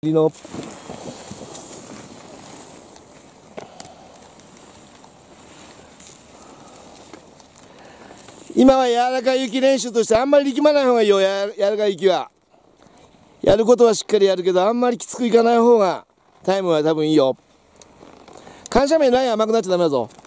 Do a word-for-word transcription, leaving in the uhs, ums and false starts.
の今は柔らかい雪練習としてあんまり力まない方がいいよ。や柔らかい雪はやることはしっかりやるけど、あんまりきつくいかない方がタイムは多分いいよ。緩斜面ライン甘くなっちゃダメだぞ。